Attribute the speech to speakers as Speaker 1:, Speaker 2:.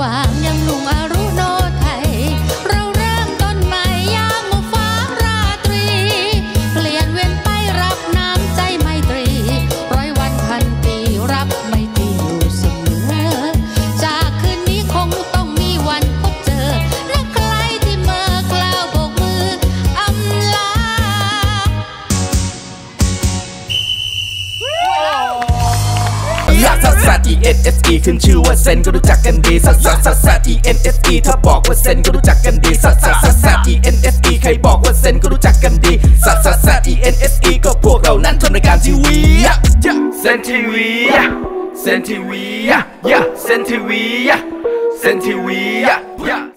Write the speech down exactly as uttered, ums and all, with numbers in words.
Speaker 1: ว่างยังลุงอรุโนไทยเราเริ่มต้นใหม่ยามหมู่ฟ้าราตรีเปลี่ยนเวียนไปรับน้ำใจไมตรีร้อยวันพันปีรับไมตรีอยู่เสมอจากคืนนี้คงต้องมีวันพบเจอและใครที่เมื่อกล่าวโบกมืออำลา
Speaker 2: ซัสซัส E N S E ขึ้นชื่อว่าเซนก็รู้จักกันดีซัสซัสซัสซัส E N S E ถ้าบอกว่าเซนก็รู้จักกันดีซัสซัสซัสซัส E N S E ใครบอกว่าเซนก็รู้จักกันดีซัสซัสซัส E N S E ก็พวกเรานั้นทำรายการทีวีเซนทีวีเซนทีวีเซนทีวีเซนทีวี